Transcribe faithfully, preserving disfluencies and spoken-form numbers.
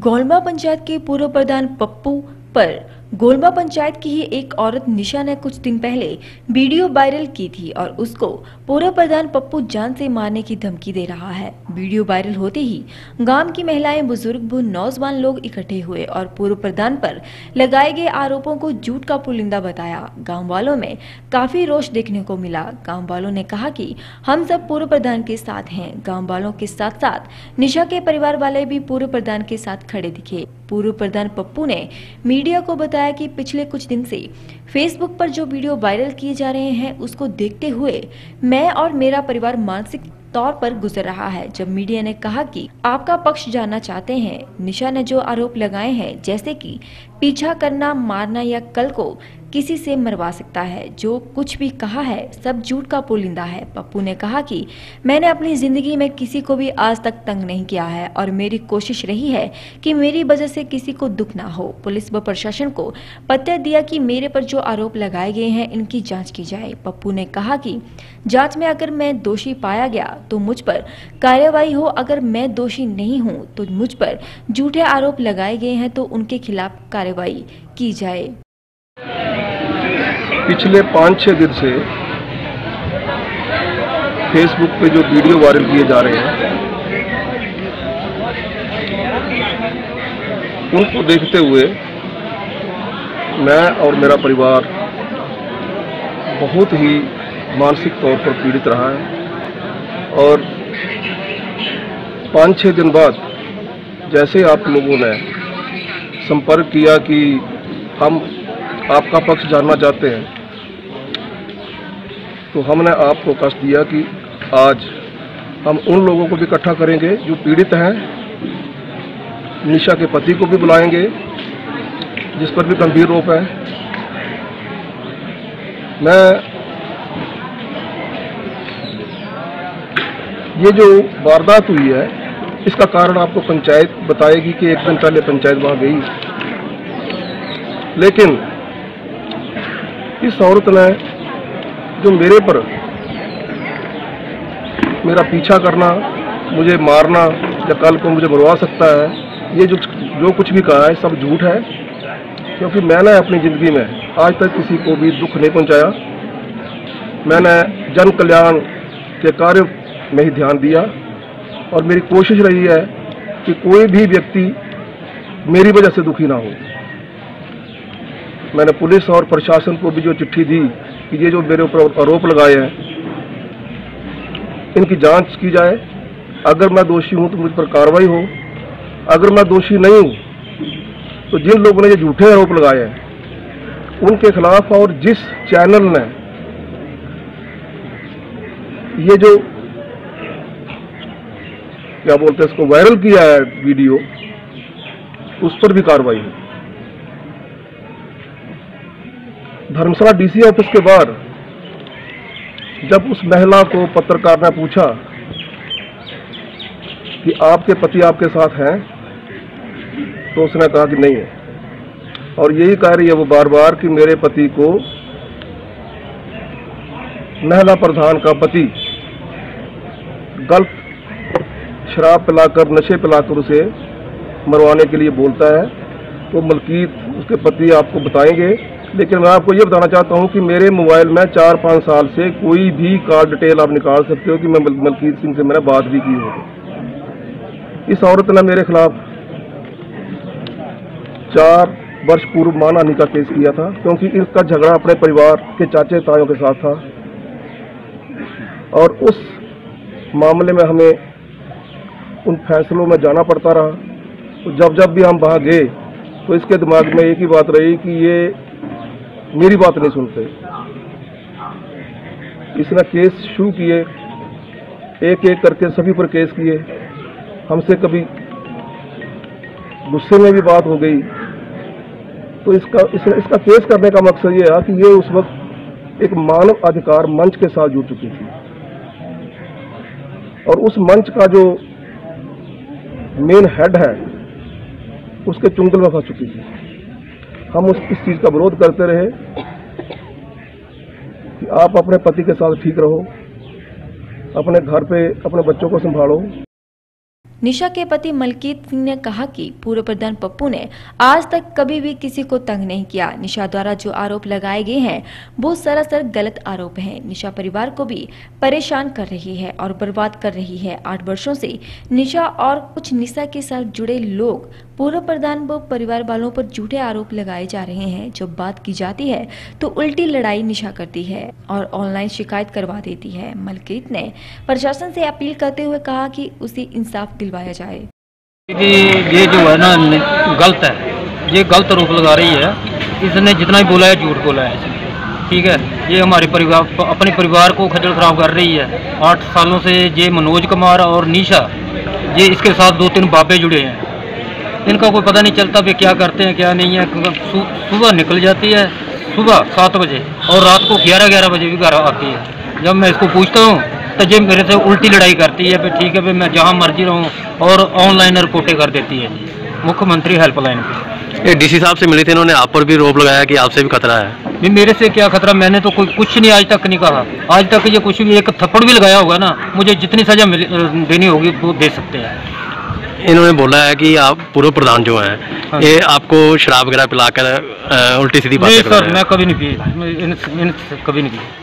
गोलमा पंचायत के पूर्व प्रधान पप्पू पर गोलमा पंचायत की ही एक औरत निशा ने कुछ दिन पहले वीडियो वायरल की थी और उसको पूर्व प्रधान पप्पू जान से मारने की धमकी दे रहा है। वीडियो वायरल होते ही गांव की महिलाएं, बुजुर्ग व नौजवान लोग इकट्ठे हुए और पूर्व प्रधान पर लगाए गए आरोपों को झूठ का पुलिंदा बताया। गाँव वालों में काफी रोष देखने को मिला। गाँव वालों ने कहा कि हम सब पूर्व प्रधान के साथ हैं। गाँव वालों के साथ साथ निशा के परिवार वाले भी पूर्व प्रधान के साथ खड़े दिखे। पूर्व प्रधान पप्पू ने मीडिया को बताया कि पिछले कुछ दिन से फेसबुक पर जो वीडियो वायरल किए जा रहे हैं उसको देखते हुए मैं और मेरा परिवार मानसिक तौर पर गुजर रहा है। जब मीडिया ने कहा कि आपका पक्ष जानना चाहते हैं, निशा ने जो आरोप लगाए हैं जैसे कि पीछा करना, मारना या कल को किसी से मरवा सकता है, जो कुछ भी कहा है सब झूठ का पुलिंदा है। पप्पू ने कहा कि मैंने अपनी जिंदगी में किसी को भी आज तक तंग नहीं किया है और मेरी कोशिश रही है कि मेरी वजह से किसी को दुख ना हो। पुलिस व प्रशासन को पत्र दिया कि मेरे पर जो आरोप लगाए गए हैं इनकी जांच की जाए। पप्पू ने कहा कि जांच में अगर मैं दोषी पाया गया तो मुझ पर कार्रवाई हो, अगर मैं दोषी नहीं हूं तो मुझ पर झूठे आरोप लगाए गए हैं तो उनके खिलाफ कार्रवाई की जाए। पिछले पाँच छः दिन से फेसबुक पे जो वीडियो वायरल किए जा रहे हैं उनको देखते हुए मैं और मेरा परिवार बहुत ही मानसिक तौर पर पीड़ित रहा है। और पाँच छः दिन बाद जैसे आप लोगों ने संपर्क किया कि हम आपका पक्ष जानना चाहते हैं, तो हमने आपको कष्ट दिया कि आज हम उन लोगों को भी इकट्ठा करेंगे जो पीड़ित हैं, निशा के पति को भी बुलाएंगे जिस पर भी गंभीर आरोप है। मैं ये जो वारदात हुई है इसका कारण आपको पंचायत बताएगी कि एक दिन पहले पंचायत वहाँ गई, लेकिन इस औरत ने जो मेरे पर मेरा पीछा करना, मुझे मारना या कल को मुझे मरवा सकता है, ये जो जो कुछ भी कहा है सब झूठ है। क्योंकि मैंने अपनी ज़िंदगी में आज तक किसी को भी दुख नहीं पहुंचाया। मैंने जन कल्याण के कार्य में ही ध्यान दिया और मेरी कोशिश रही है कि कोई भी व्यक्ति मेरी वजह से दुखी ना हो। मैंने पुलिस और प्रशासन को भी जो चिट्ठी दी कि ये जो मेरे ऊपर आरोप लगाए हैं इनकी जांच की जाए, अगर मैं दोषी हूं तो मुझ पर कार्रवाई हो, अगर मैं दोषी नहीं हूं तो जिन लोगों ने ये झूठे आरोप लगाए हैं उनके खिलाफ, और जिस चैनल ने ये जो क्या बोलते हैं इसको वायरल किया है वीडियो, उस पर भी कार्रवाई हो। धर्मशाला डीसी ऑफिस के बाहर जब उस महिला को पत्रकार ने पूछा कि आपके पति आपके साथ हैं, तो उसने कहा कि नहीं है। और यही कह रही है वो बार बार कि मेरे पति को महिला प्रधान का पति गलत शराब पिलाकर, नशे पिलाकर उसे मरवाने के लिए बोलता है। तो मलकीत उसके पति आपको बताएंगे, लेकिन मैं आपको ये बताना चाहता हूँ कि मेरे मोबाइल में चार पाँच साल से कोई भी कॉल डिटेल आप निकाल सकते हो कि मैं मलकीत सिंह से मैंने बात भी की हो। इस औरत ने मेरे खिलाफ चार वर्ष पूर्व मानहानि का केस किया था, क्योंकि इसका झगड़ा अपने परिवार के चाचे तायों के साथ था और उस मामले में हमें उन फैसलों में जाना पड़ता रहा। तो जब जब भी हम वहाँ गए तो इसके दिमाग में एक ही बात रही कि ये मेरी बात नहीं सुनते। इसने केस शुरू किए, एक एक करके सभी पर केस किए। हमसे कभी गुस्से में भी बात हो गई। तो इसका इस, इसका केस करने का मकसद ये है कि ये उस वक्त एक मानव अधिकार मंच के साथ जुड़ चुकी थी और उस मंच का जो मेन हेड है उसके चुंगल में फंस चुकी थी। हम उस इस चीज का विरोध करते रहे कि आप अपने पति के साथ ठीक रहो, अपने घर पे अपने बच्चों को संभालो। निशा के पति मलकीत सिंह ने कहा कि पूर्व प्रधान पप्पू ने आज तक कभी भी किसी को तंग नहीं किया। निशा द्वारा जो आरोप लगाए गए हैं वो सरासर गलत आरोप हैं। निशा परिवार को भी परेशान कर रही है और बर्बाद कर रही है। आठ वर्षों से निशा और कुछ निशा के साथ जुड़े लोग पूर्व प्रधान व परिवार वालों पर झूठे आरोप लगाए जा रहे हैं। जब बात की जाती है तो उल्टी लड़ाई निशा करती है और ऑनलाइन शिकायत करवा देती है। मलकीत ने प्रशासन से अपील करते हुए कहा कि उसे इंसाफ दिलवाया जाए। ये जो है ना गलत है, ये गलत आरोप लगा रही है। इसने जितना भी बोला है झूठ बोला है, ठीक है। ये हमारे परिवार अपने परिवार को खजल खराब कर रही है। आठ सालों से ये मनोज कुमार और निशा, ये इसके साथ दो तीन बाबे जुड़े हैं। इनका कोई पता नहीं चलता वे क्या करते हैं क्या नहीं है। सुबह निकल जाती है सुबह सात बजे और रात को ग्यारह ग्यारह बजे भी घर आती है। जब मैं इसको पूछता हूँ तो ये मेरे से उल्टी लड़ाई करती है। फिर ठीक है भाई मैं जहाँ मर्जी रहूँ, और ऑनलाइन रिपोर्टें कर देती है मुख्यमंत्री हेल्पलाइन पे। ये डीसी साहब से मिले थे, इन्होंने आप पर भी रोप लगाया कि आपसे भी खतरा है। भी मेरे से क्या खतरा, मैंने तो कोई कुछ नहीं आज तक नहीं कहा। आज तक ये कुछ भी, एक थप्पड़ भी लगाया होगा ना, मुझे जितनी सजा देनी होगी वो दे सकते हैं। इन्होंने बोला है कि आप पूर्व प्रधान जो हैं, हाँ, ये आपको शराब वगैरह पिलाकर उल्टी सीधी बातें कर रहे हैं। नहीं सर, मैं कभी नहीं पी, इन, इन, कभी नहीं पी।